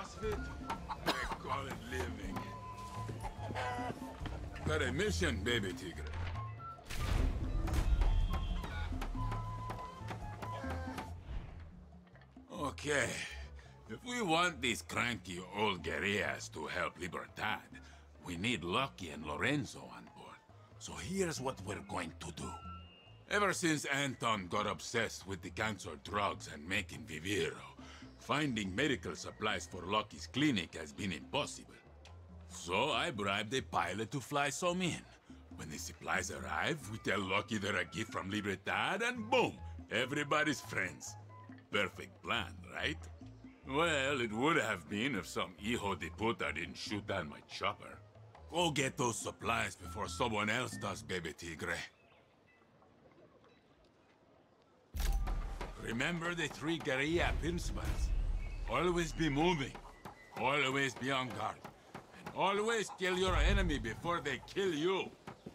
CrossFit? I call it living. Got a mission, baby tigre. Okay. If we want these cranky old guerrillas to help Libertad, we need Lucky and Lorenzo on board. So here's what we're going to do. Ever since Anton got obsessed with the cancer drugs and making Viviro, finding medical supplies for Lucky's clinic has been impossible. So I bribed a pilot to fly some in. When the supplies arrive, we tell Lucky they're a gift from Libertad, and boom, everybody's friends. Perfect plan, right? Well, it would have been if some hijo de puta didn't shoot down my chopper. Go get those supplies before someone else does, baby tigre. Remember the 3 guerrilla principles. Always be moving, always be on guard, and always kill your enemy before they kill you.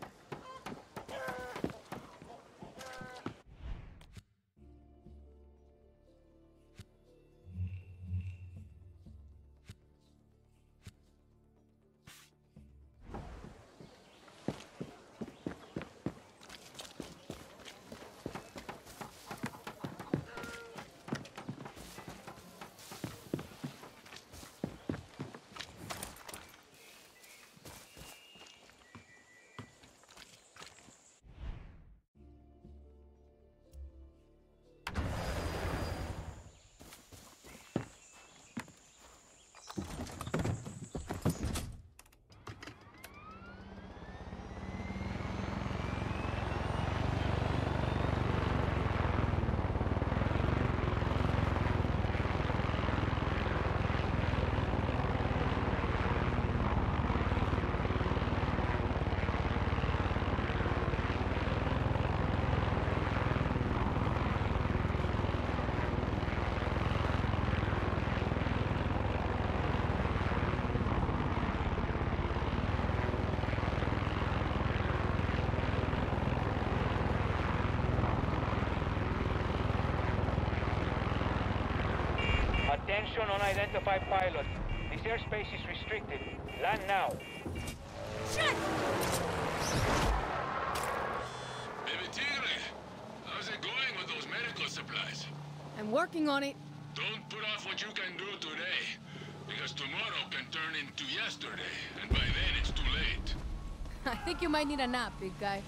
Attention unidentified pilot. This airspace is restricted. Land now. Shit! Baby tigre, how's it going with those medical supplies? I'm working on it. Don't put off what you can do today, because tomorrow can turn into yesterday, and by then it's too late. I think you might need a nap, big guy.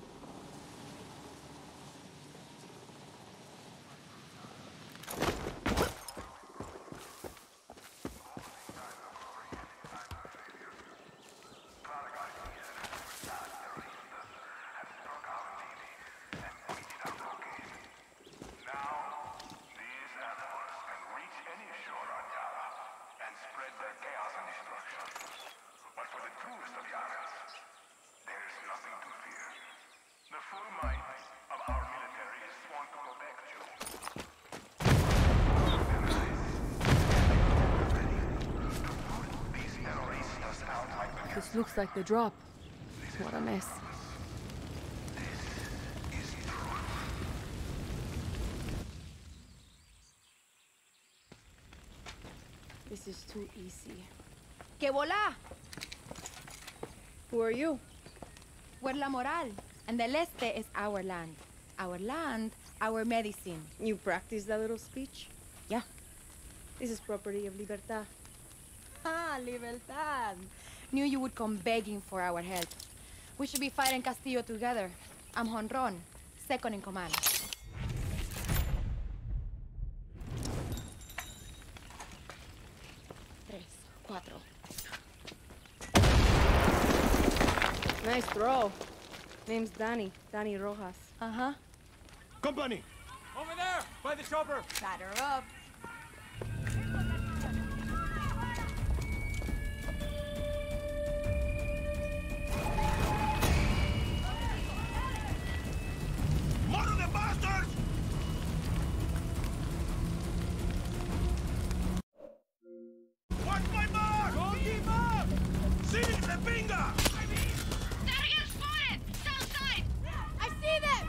This looks like the drop. What a mess. This is too easy. ¡Que volá! Who are you? We're La Moral, and the Leste is our land. Our land, our medicine. You practice that little speech? Yeah. This is property of Libertad. Ah, Libertad. Knew you would come begging for our help. We should be fighting Castillo together. I'm Honron, second in command. 3, 4. Nice throw. Name's Danny. Danny Rojas. Uh-huh. Company! Over there! By the chopper! Batter up. More of the bastards! Watch my mark! Don't give up! See the finger! Target spotted! South side! I see them!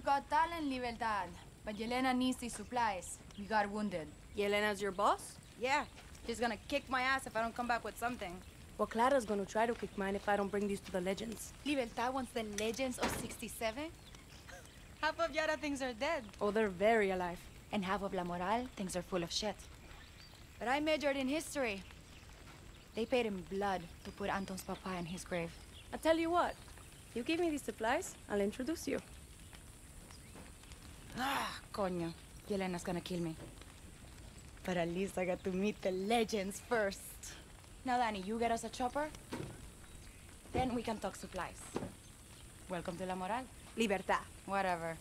You've got talent, Libertad. But Yelena needs these supplies. We got wounded. Yelena's your boss? Yeah. She's gonna kick my ass if I don't come back with something. Well, Clara's gonna try to kick mine if I don't bring these to the legends. Libertad wants the legends of 67? Half of Yara thinks they're dead. Oh, they're very alive. And half of La Moral thinks they're full of shit. But I majored in history. They paid in blood to put Anton's papa in his grave. I tell you what, you give me these supplies, I'll introduce you. Ah, coño. Yelena's gonna kill me. But at least I got to meet the legends first. Now, Danny, you get us a chopper. Then we can talk supplies. Welcome to La Moral. Libertad. Whatever.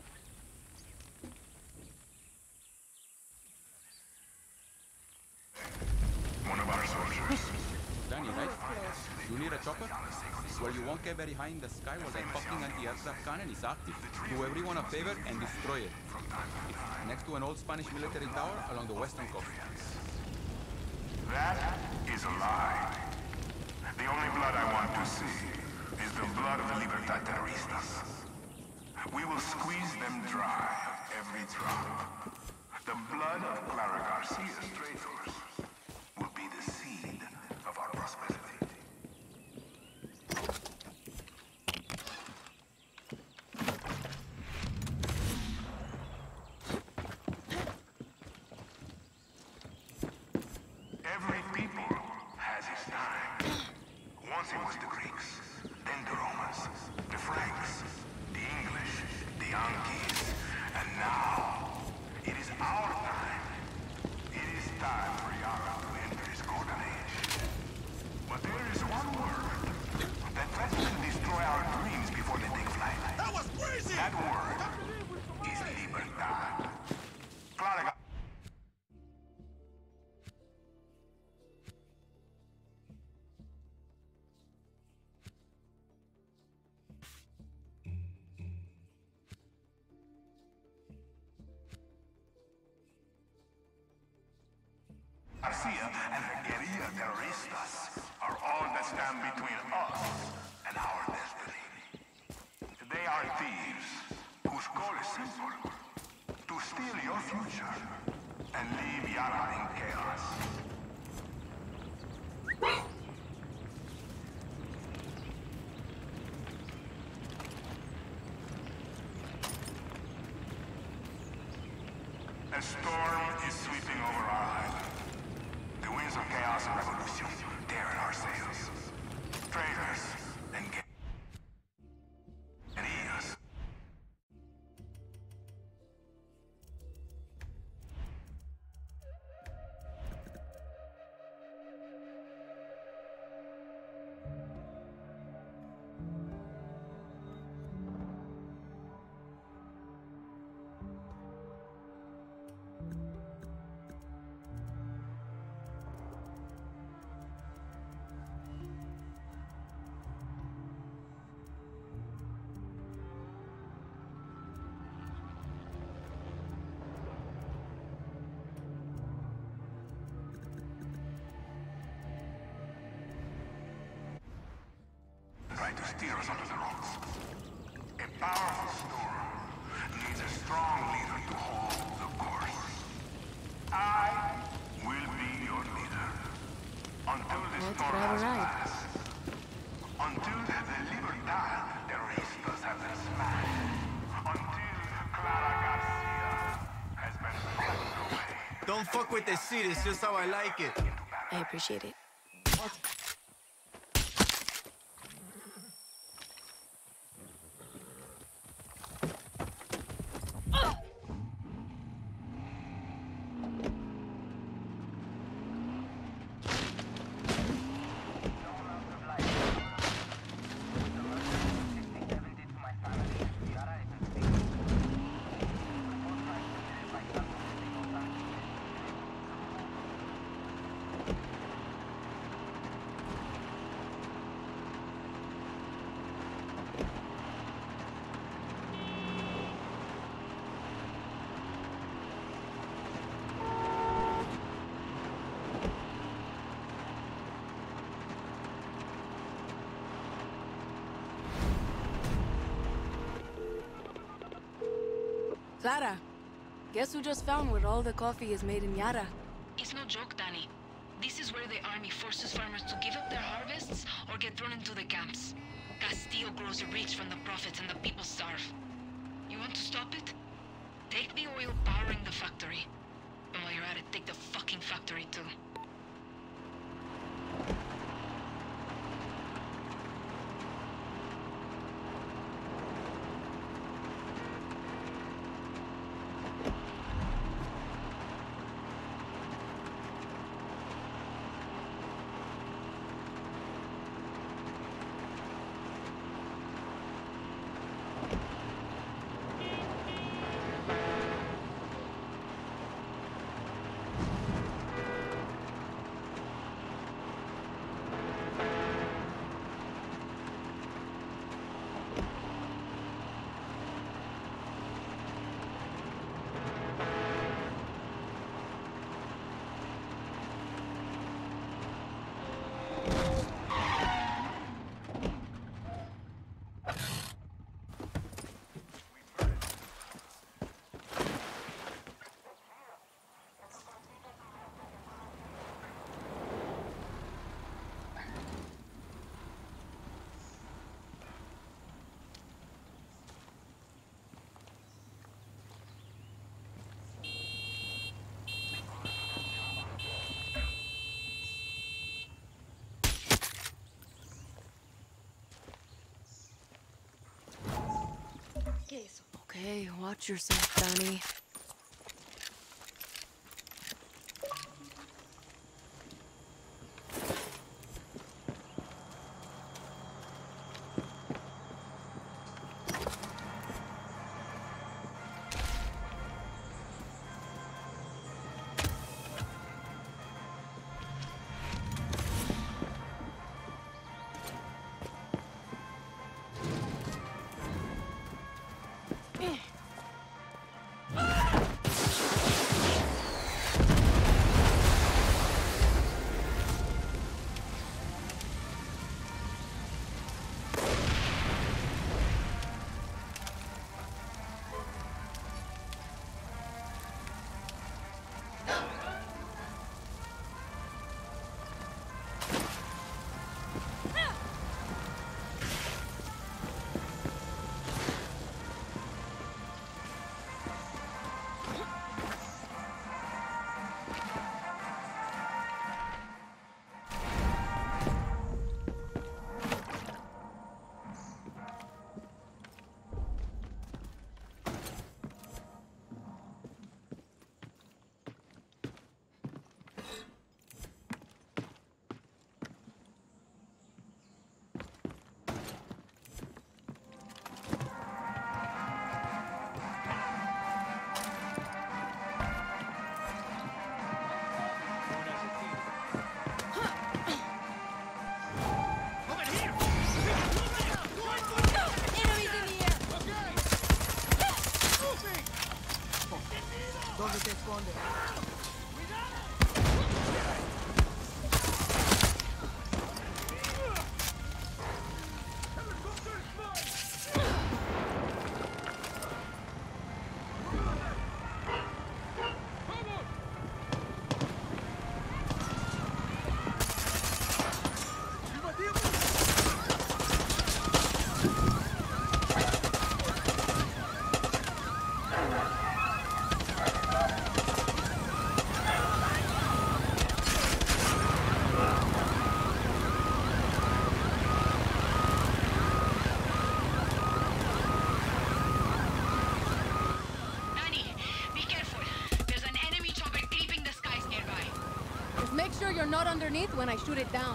One of our soldiers. Danny, right? You need a chopper? Well, you won't get very high in the sky while that fucking anti-aircraft cannon is active. Do everyone a favor and destroy it. It's next to an old Spanish military tower along the western coast. That is a lie. The only blood I want to see is the blood of the Libertad terroristas. We will squeeze them dry of every drop. The blood of Clara Garcia's traitors will be the seed of our prosperity. Every people has its time. Once it was the Greeks, then the Romans, the Franks, the English, the Yankees, and now it is our time. It is time for Yara to enter his golden age. But there is one word that threatens to destroy our dreams before they take flight. That was crazy! That word is libertad. Clara. Garcia and the guerrilla terroristas are all that stand between us and our destiny. They are thieves whose goal is simple: to steal your future and leave Yara in chaos. A storm is sweeping over our island. The winds of chaos and revolution tear at our sails. Traitors and guerrillas. Try to steer us onto the rocks. A powerful storm needs a strong leader to hold the course. I will be your leader until the storm has passed. Until the Libertad terroristas have been smashed. Until Clara Garcia has been swept away. Don't fuck with the seat, it's just how I like it. I appreciate it. Clara, guess who just found where all the coffee is made in Yara? It's no joke, Danny. This is where the army forces farmers to give up their harvests or get thrown into the camps. Castillo grows rich from the profits and the people starve. You want to stop it? Take the oil powering the factory. And while you're at it, take the fucking factory too. Okay, watch yourself, Danny. ¿Dónde te escondes? Make sure you're not underneath when I shoot it down.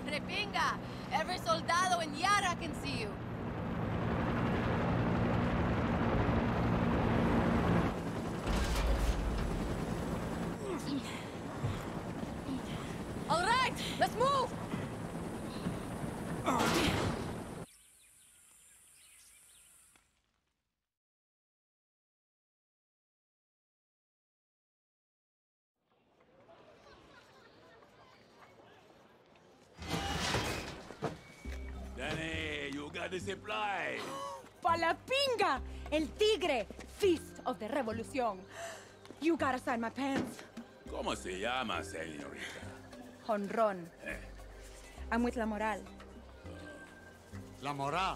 Repinga! Every soldado in Yara can see you. All right, let's move! Danny, you got the supplies. Palapinga! El Tigre! Feast of the Revolución. You gotta sign my pants. ¿Cómo se llama, señorita? Honron. I'm with La Moral. La Moral.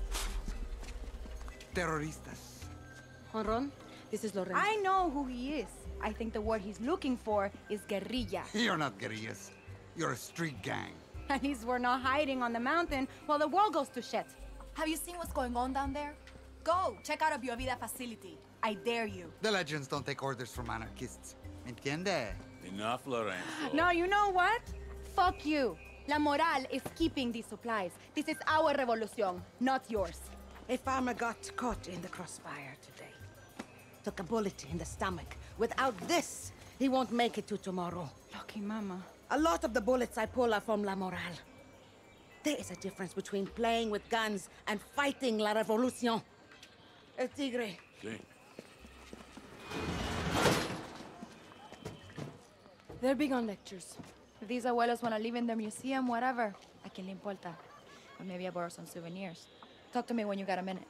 Terroristas. Honron, this is Lorenzo. I know who he is. I think the word he's looking for is guerrilla. You're not guerrillas. You're a street gang. At least we're not hiding on the mountain while the world goes to shit. Have you seen what's going on down there? Go, check out a Biovida facility. I dare you. The legends don't take orders from anarchists. ¿Entiende? Enough, Lorenzo. No, you know what? Fuck you. La Moral is keeping these supplies. This is our revolution, not yours. A farmer got caught in the crossfire today. Took a bullet in the stomach. Without this, he won't make it to tomorrow. Lucky mama. A lot of the bullets I pull are from La Moral. There is a difference between playing with guns and fighting la revolución. El Tigre. Sí. They're big on lectures. If these abuelos want to live in their museum, whatever, ¿a quién le importa? Or maybe I borrow some souvenirs. Talk to me when you got a minute.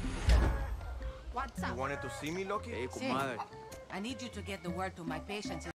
You wanted to see me, Loki? Sí. I need you to get the word to my patients